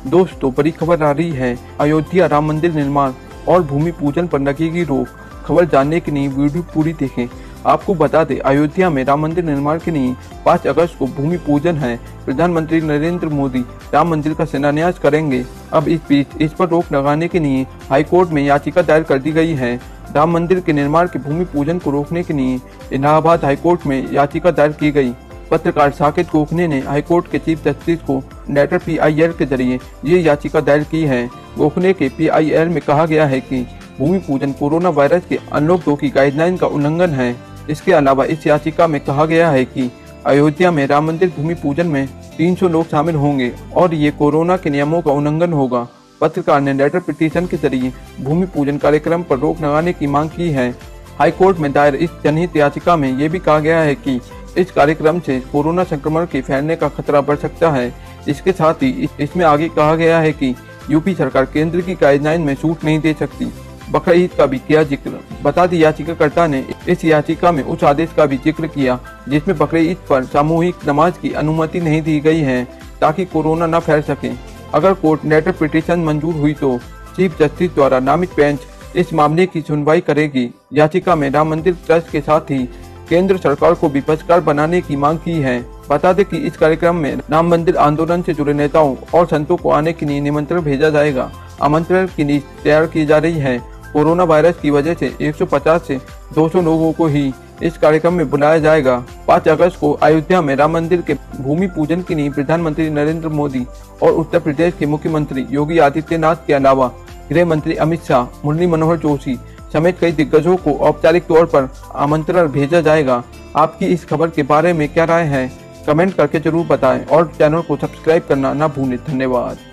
दोस्तों, बड़ी खबर आ रही है। अयोध्या राम मंदिर निर्माण और भूमि पूजन पर लगेगी रोक। खबर जानने के लिए वीडियो पूरी देखें। आपको बता दें, अयोध्या में राम मंदिर निर्माण के लिए 5 अगस्त को भूमि पूजन है। प्रधानमंत्री नरेंद्र मोदी राम मंदिर का शिलान्यास करेंगे। अब इस बीच इस पर रोक लगाने के लिए हाईकोर्ट में याचिका दायर कर दी गई है। राम मंदिर के निर्माण के भूमि पूजन को रोकने के लिए इलाहाबाद हाईकोर्ट में याचिका दायर की गई। पत्रकार साकेत गोखले ने हाईकोर्ट के चीफ जस्टिस को लेटर PIL के जरिए ये याचिका दायर की है। गोखले के PIL में कहा गया है कि भूमि पूजन कोरोना वायरस के अनलॉक 2 की गाइडलाइन का उल्लंघन है। इसके अलावा इस याचिका में कहा गया है कि अयोध्या में राम मंदिर भूमि पूजन में 300 लोग शामिल होंगे और ये कोरोना के नियमों का उल्लंघन होगा। पत्रकार ने लेटर पिटीशन के जरिए भूमि पूजन कार्यक्रम पर रोक लगाने की मांग की है। हाईकोर्ट में दायर इस जनहित याचिका में ये भी कहा गया है कि इस कार्यक्रम से कोरोना संक्रमण के फैलने का खतरा बढ़ सकता है। इसके साथ ही इसमें आगे कहा गया है कि यूपी सरकार केंद्र की गाइडलाइन में छूट नहीं दे सकती। बकरा ईद का भी किया जिक्र। बता दी याचिकाकर्ता ने इस याचिका में उस आदेश का भी जिक्र किया जिसमें बकरा ईद पर सामूहिक नमाज की अनुमति नहीं दी गई है ताकि कोरोना न फैल सके। अगर कोर्ट लेटर पिटीशन मंजूर हुई तो चीफ जस्टिस द्वारा नामित बेंच इस मामले की सुनवाई करेगी। याचिका में राम मंदिर ट्रस्ट के साथ ही केंद्र सरकार को भी पक्षकार बनाने की मांग की है। बता दें कि इस कार्यक्रम में राम मंदिर आंदोलन से जुड़े नेताओं और संतों को आने के लिए निमंत्रण भेजा जाएगा। आमंत्रण की लिस्ट तैयार की जा रही है। कोरोना वायरस की वजह से 150 से 200 लोगों को ही इस कार्यक्रम में बुलाया जाएगा। 5 अगस्त को अयोध्या में राम मंदिर के भूमि पूजन के लिए प्रधानमंत्री नरेंद्र मोदी और उत्तर प्रदेश के मुख्यमंत्री योगी आदित्यनाथ के अलावा गृह मंत्री अमित शाह, मुरली मनोहर जोशी समेत कई दिग्गजों को औपचारिक तौर पर आमंत्रण भेजा जाएगा। आपकी इस खबर के बारे में क्या राय है, कमेंट करके जरूर बताएं और चैनल को सब्सक्राइब करना ना भूलें। धन्यवाद।